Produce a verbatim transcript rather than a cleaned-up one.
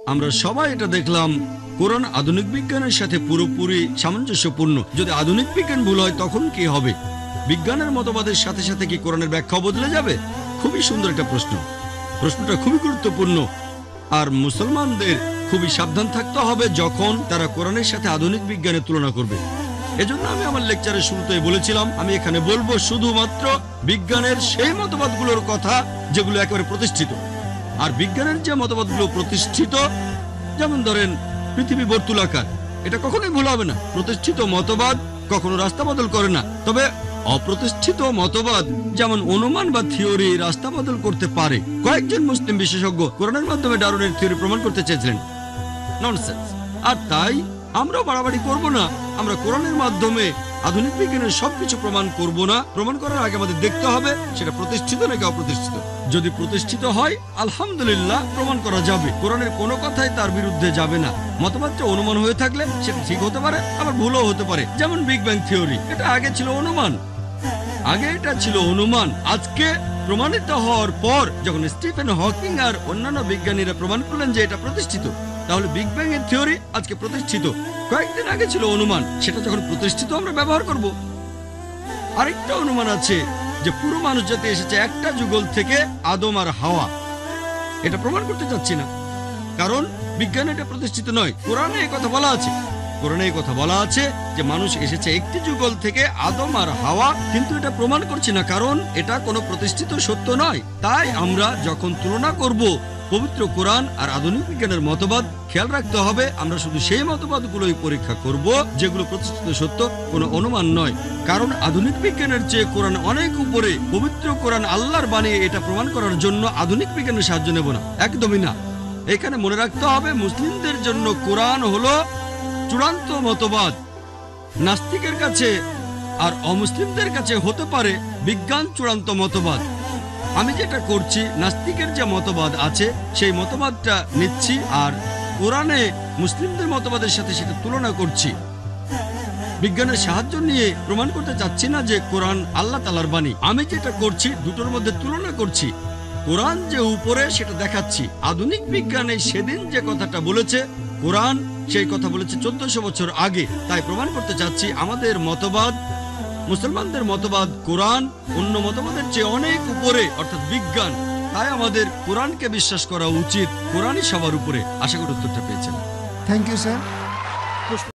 আমরা সবাই এটা দেখলাম, কোরআন আধুনিক বিজ্ঞানের সাথে পুরোপুরি সামঞ্জস্যপূর্ণ। যদি আধুনিক বিজ্ঞান ভুল হয় তখন কি হবে? বিজ্ঞানের মতবাদের সাথে সাথে কি কোরআনের ব্যাখ্যা বদলে যাবে? খুবই সুন্দর একটা প্রশ্ন। প্রশ্নটা খুবই গুরুত্বপূর্ণ। আর মুসলমানদের খুবই সাবধান থাকতে হবে যখন তারা কোরআনের সাথে আধুনিক বিজ্ঞানের তুলনা করবে। এজন্য আমি আমার লেকচারের শুরুতেই বলেছিলাম, আমি এখানে বলবো শুধুমাত্র বিজ্ঞানের সেই মতবাদগুলোর কথা যেগুলো একেবারে প্রতিষ্ঠিত। আর বিজ্ঞানের যে মতবাদগুলো প্রতিষ্ঠিত, যেমন ধরেন পৃথিবী বর্তুলাকার, এটা কখনোই ভুল হবে না। প্রতিষ্ঠিত মতবাদ কখনো রাস্তা বদল করে না। তবে অপ্রতিষ্ঠিত মতবাদ যেমন অনুমান বা থিওরি রাস্তা বদল করতে পারে। কয়েকজন মুসলিম বিশেষজ্ঞ কোরআনের মাধ্যমে ডারউইনের থিওরি প্রমাণ করতে চেয়েছিলেন। ননসেন্স। আর তাই আমরাও বাড়াবাড়ি করব না। আমরা কোরআনের মাধ্যমে আধুনিক বিজ্ঞানের সবকিছু প্রমাণ করব না। প্রমাণ করার আগে আমাদের দেখতে হবে সেটা প্রতিষ্ঠিত নাকি অপ্রতিষ্ঠিত। যদি প্রতিষ্ঠিত হয় আলহামদুলিল্লাহ, প্রমাণ করা যাবে। কোরআনের কোনো কথাই তার বিরুদ্ধে যাবে না। মতবাদটা অনুমান হয়ে থাকলে সেটা ঠিক হতে পারে, আবার ভুলও হতে পারে। যেমন বিগ ব্যাং থিওরি, এটা আগে ছিল অনুমান। আগে এটা ছিল অনুমান। আজকে প্রমাণিত হওয়ার পর যখন স্টিফেন হকিং আর অন্যান্য বিজ্ঞানীরা প্রমাণ করলেন যে এটা প্রতিষ্ঠিত, তাহলে বিগ ব্যাং এর থিওরি আজকে প্রতিষ্ঠিত। কয়েকদিন আগে ছিল অনুমান, সেটা যখন প্রতিষ্ঠিত আমরা ব্যবহার করব। আরেকটা অনুমান আছে যে পুরো মানুষ জাতি এসেছে একটা যুগল থেকে, আদম আর হাওয়া। এটা প্রমাণ করতে চাচ্ছি না, কারণ বিজ্ঞান এটা প্রতিষ্ঠিত নয়। কোরআনে এই কথা বলা আছে। কোরআনে এই কথা বলা আছে যে মানুষ এসেছে একটি যুগল থেকে, আদম আর হাওয়া। কিন্তু এটা প্রমাণ করছি না, কারণ এটা কোনো প্রতিষ্ঠিত সত্য নয়। তাই আমরা যখন তুলনা করব পবিত্র কোরআন আর আধুনিক বিজ্ঞানের মতবাদ, খেয়াল রাখতে হবে আমরা শুধু সেই মতবাদগুলোই পরীক্ষা করব যেগুলো প্রতিষ্ঠিত সত্য, কোনো অনুমান নয়। কারণ আধুনিক বিজ্ঞানের চেয়ে কোরআন অনেক উপরে। পবিত্র কোরআন আল্লাহর বাণী, এটা প্রমাণ করার জন্য আধুনিক বিজ্ঞানের সাহায্য নেব না, একদমই না। এখানে মনে রাখতে হবে মুসলিমদের জন্য কোরআন হলো চূড়ান্ত মতবাদ। নাস্তিকের কাছে আর অমুসলিমদের কাছে হতে পারে বিজ্ঞান চূড়ান্ত মতবাদ। আমি যেটা করছি, নাস্তিকের যে মতবাদ আছে সেই মতবাদটা নিচ্ছি, আর কোরআনে মুসলিমদের মতবাদের সাথে সেটা তুলনা করছি। বিজ্ঞানের সাহায্য নিয়ে প্রমাণ করতে চাচ্ছি না যে কোরআন আল্লাহ তাআলার বাণী। আমি যেটা করছি দুটোর মধ্যে তুলনা করছি। কোরআন যে উপরে সেটা দেখাচ্ছি। আধুনিক বিজ্ঞানে সেদিন যে কথাটা বলেছে কোরআন সেই কথা বলেছে চোদ্দশো বছর আগে। তাই প্রমাণ করতে চাচ্ছি আমাদের মতবাদ, মুসলমানদের মতবাদ, কোরআন অন্য মতবাদের চেয়ে অনেক উপরে, অর্থাৎ বিজ্ঞান। তাই আমাদের কোরআনকে বিশ্বাস করা উচিত। কোরআনই সবার উপরে। আশা করি উত্তরটা পেয়েছেন। Thank you sir.